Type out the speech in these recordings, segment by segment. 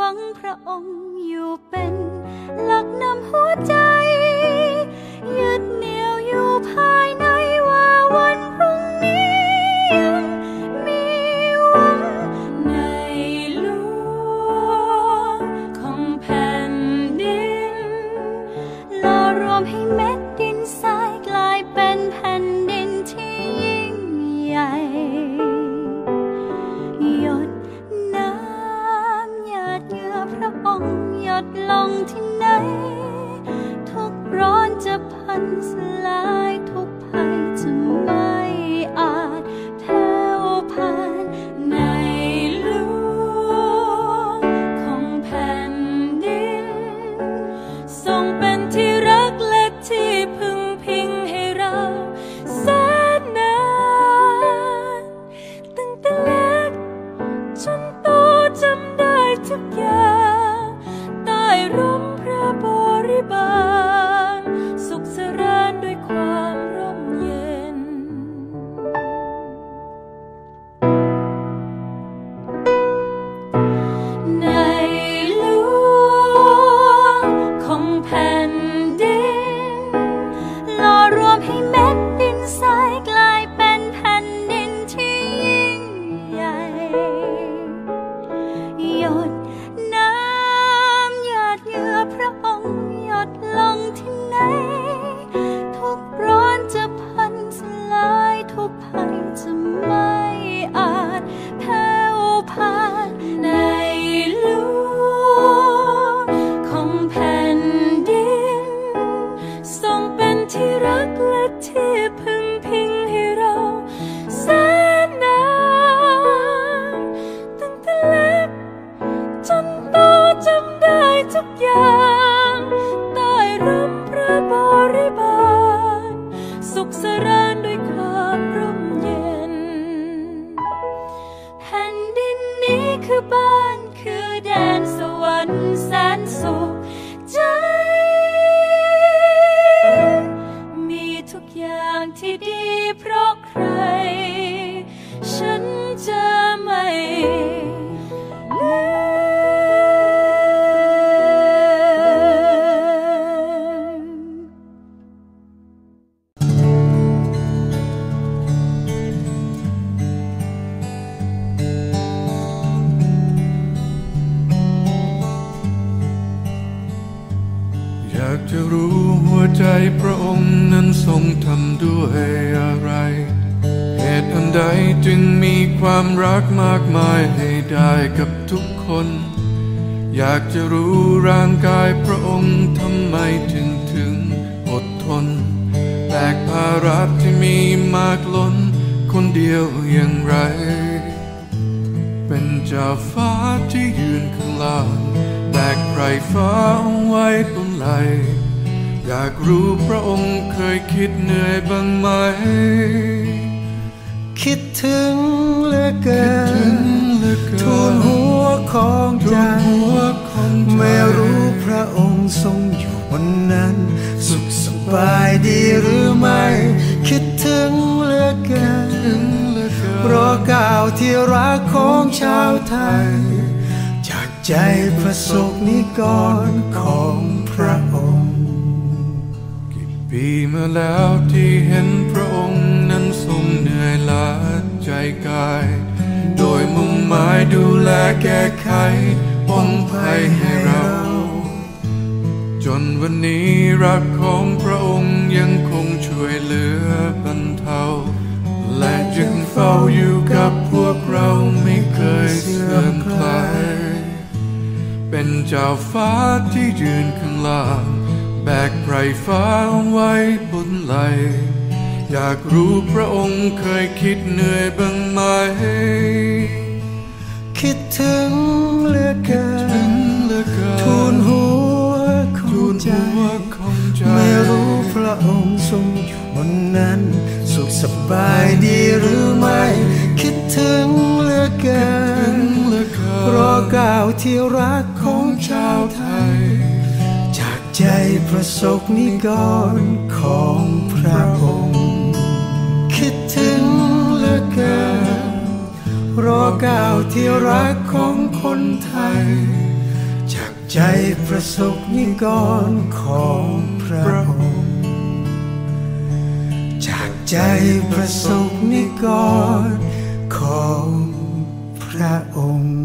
งพระองค์อยู่เป็นหลักนำหัวใจยึดเหนี่ยวอยู่ภายในว่าวันพรุ่งนี้ยังมีหวังในหลวงของแผ่นดินหล่อรวมให้เม็ดดินทรายกลายเป็นแผ่นดินที่ยิ่งใหญ่หยดน้ำหยาดเหงื่อพระองค์หยดลงที่ไหนทุกร้อนจะพันสลายทุกภัยจะไม่อาจแผ่วผ่านในหลวงของแผ่นดินทรงเป็นที่รักและที่พึ่งพิงให้เราแสนนานตั้งแต่เล็กจนโตจำได้ทุกอย่างใต้ร่มพระบริบาลสุขสรานด้วยความร่มเย็นในหลวงของแผ่นดินหล่อรวมให้เม็ดดินทรายกลายเป็นแผ่นดินที่ยิ่งใหญ่หยดน้ำหยาดเหงื่อพระองค์หยดลงที่ไหนทุกร้อนจะพันสลายทุกภัยจะไม่อาจแผ่วผ่านในหลวงของแผ่นดินทรงเป็นที่รักและที่พึ่งพิงให้เราแสนนานตั้งแต่เล็กจนโตจำได้ทุกอย่างใต้ร่มพระบริบาลสุขสรานด้วยความร่มเย็นแผ่นดินนี้คือบ้านคือแดนสวรรค์แสนสุขใจมีทุกอย่างที่ดีเพราะใครฉันจะไม่ลืมอยากจะรู้หัวใจพระองค์นั้นทรงทำด้วยอะไรเหตุอันใดจึงมีความรักมากมายให้ได้กับทุกคนอยากจะรู้ร่างกายพระองค์ทำไมถึงอดทนแบกภาระที่มีมากล้นคนเดียวอย่างไรเป็นเจ้าฟ้าที่ยืนข้างล่างแบกไพรฟ้าไว้บนไหลอยากรู้พระองค์เคยคิดเหนื่อยบ้างไหมคิดถึงเหลือเกินทูลหัวของใจไม่รู้พระองค์ทรงอยู่บนนั้นสุขสบายดีหรือไม่คิดถึงเหลือเกินเพราะก้าวที่รักของชาวไทยจากใจประสบนิกรของพระองค์กี่ปีมาแล้วที่เห็นพระองค์นั้นทรงเหนื่อยล้าใจกายโดยมุ่งหมายดูแลแก้ไขป้องภัยให้เราจนวันนี้รักของพระองค์ยังคงช่วยเหลือบรรเทาและยังเฝ้าอยู่กับพวกเราไม่เคยเสื่อมคลายเป็นเจ้าฟ้าที่ยืนข้างล่างแบกไพรฟ้าไว้บนไหลอยากรู้พระองค์เคยคิดเหนื่อยบ้างไหมคิดถึงเหลือเกินทูลหัวของใจไม่รู้พระองค์ทรงอยู่บนนั้นสุขสบายดีหรือไม่คิดถึงเหลือเกินเพราะก้าวที่รักของชาวไทยจากใจประสบนิกรของพระองค์คิดถึงเหลือเกินเพราะก้าวที่รักของคนไทยจากใจประสบนิกรของพระองค์จากใจประสบนิกรของพระองค์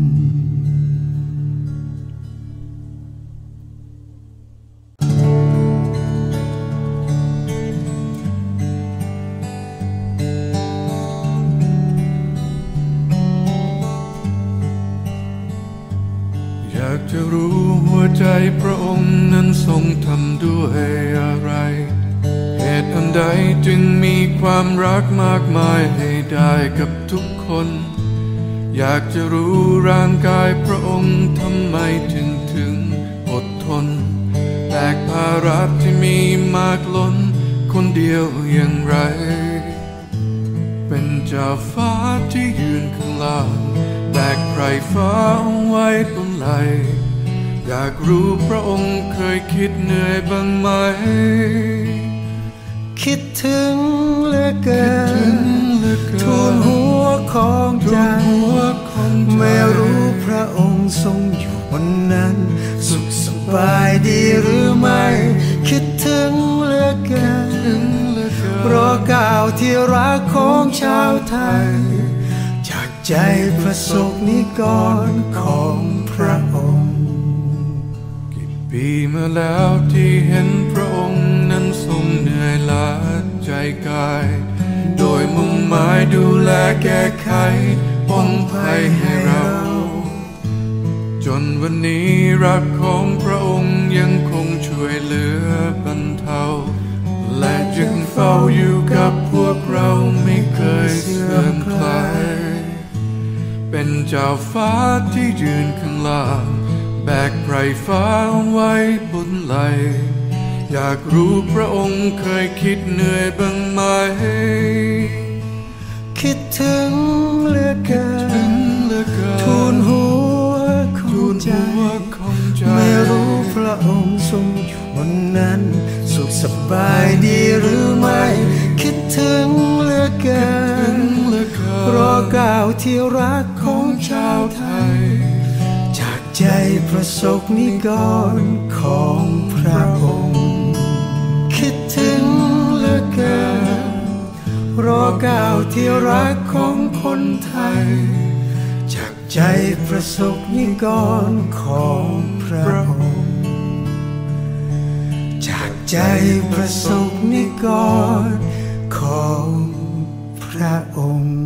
อยากจะรู้หัวใจพระองค์นั้นทรงทำด้วยอะไรเหตุอันใดจึงมีความรักมากมายให้ได้กับทุกคนอยากจะรู้ร่างกายพระองค์ทำไมถึงอดทนแบกภาระที่มีมากล้นคนเดียวอย่างไรเป็นเจ้าฟ้าที่ยืนข้างล่างแบกไพรฟ้าไว้บนไหลอยากรู้พระองค์เคยคิดเหนื่อยบ้างไหมคิดถึงเหลือเกินทูลหัวของใจไม่รู้พระองค์ทรงอยู่บนนั้นสุขสบายดีหรือไม่คิดถึงเหลือเกินเพราะก้าวที่รักของชาวไทยจากใจประสบนิกรของพระองค์กี่ปีมาแล้วที่เห็นพระองค์นั้นทรงเหนื่อยล้าใจกายโดยมุ่งหมายดูแลแก้ไขป้องภัยให้เราจนวันนี้รักของพระองค์ยังคงช่วยเหลือบรรเทาและจึงเฝ้าอยู่กับพวกเราไม่เคยเสื่อมคลายเป็นเจ้าฟ้าที่ยืนข้างล่างแบกไพรฟ้าไว้บนไหลอยากรู้พระองค์เคยคิดเหนื่อยบ้างไหมคิดถึงเหลือเกินทูลหัวของใจไม่รู้พระองค์ทรงอยู่บนนั้นสุขสบายดีหรือไม่คิดถึงเหลือเกินเพราะก้าวที่รักของชาวไทยจากใจประสบนิกรของพระองค์คิดถึงเหลือเกินเพราะก้าวที่รักของคนไทยจากใจประสบนิกรของพระองค์จากใจประสบนิกรของพระองค์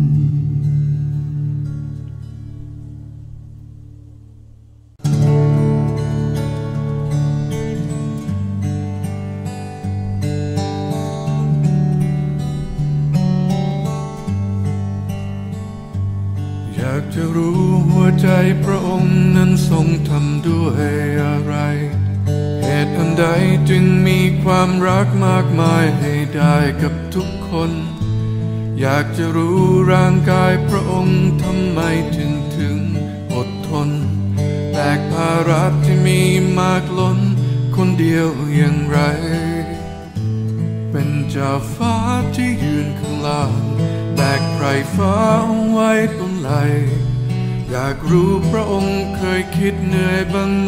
อยากจะรู้หัวใจพระองค์นั้นทรงทำด้วยอะไรเหตุอันใดจึงมีความรักมากมายให้ได้กับทุกคนอยากจะรู้ร่างกายพระองค์ทำไมถึงอดทนแบกภาระที่มีมากล้นคนเดียวอย่างไรเป็นเจ้าฟ้าที่ยืนข้างล่างแบกไพรฟ้าไว้บนไหลอยากรู้พระองค์เคยคิดเหนื่อยบ้างไหม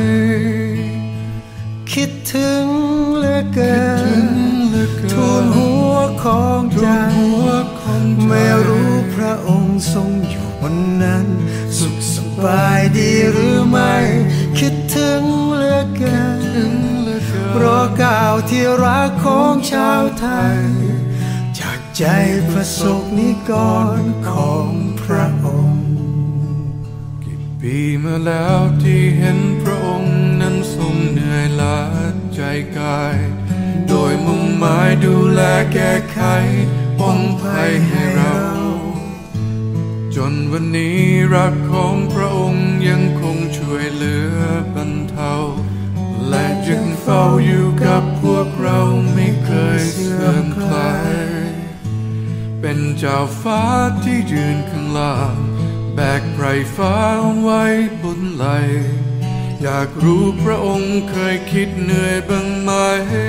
คิดถึงเหลือเกินทูลหัวของใจไม่รู้พระองค์ทรงอยู่บนนั้นสุขสบายดีหรือไม่คิดถึงเหลือเกินเพราะก้าวที่รักของชาวไทยจากใจประสบนิกรของพระองค์กี่ปีมาแล้วที่เห็นพระองค์นั้นทรงเหนื่อยล้าใจกายโดยมุ่งหมายดูแลแก้ไขป้องภัยให้เราจนวันนี้รักของพระองค์ยังคงช่วยเหลือบรรเทาและจึงเฝ้าอยู่กับพวกเราไม่เคยเสื่อมคลายเป็นเจ้าฟ้าที่ยืนข้างล่างแบกไพรฟ้าไว้บนไหลอยากรู้พระองค์เคยคิดเหนื่อยบ้างไหม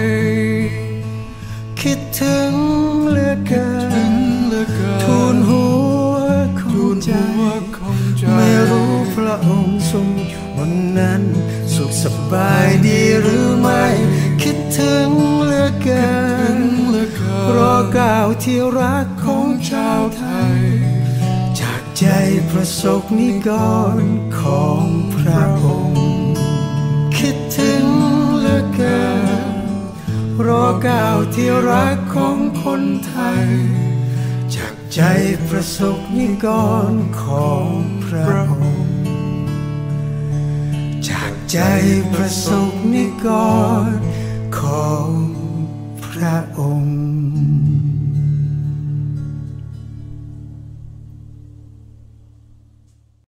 คิดถึงเหลือเกินทูลหัวของใจไม่รู้พระองค์ทรงบนนั้นสุขสบายดีหรือไม่คิดถึงเหลือเกินรอก้าวที่รักของชาวไทยจากใจประสบนิกรของพระองค์คิดถึงเหลือเกินรอก้าวที่รักของคนไทยจากใจประสบนิกรของพระองค์จากใจประสบนิกรของพระองค์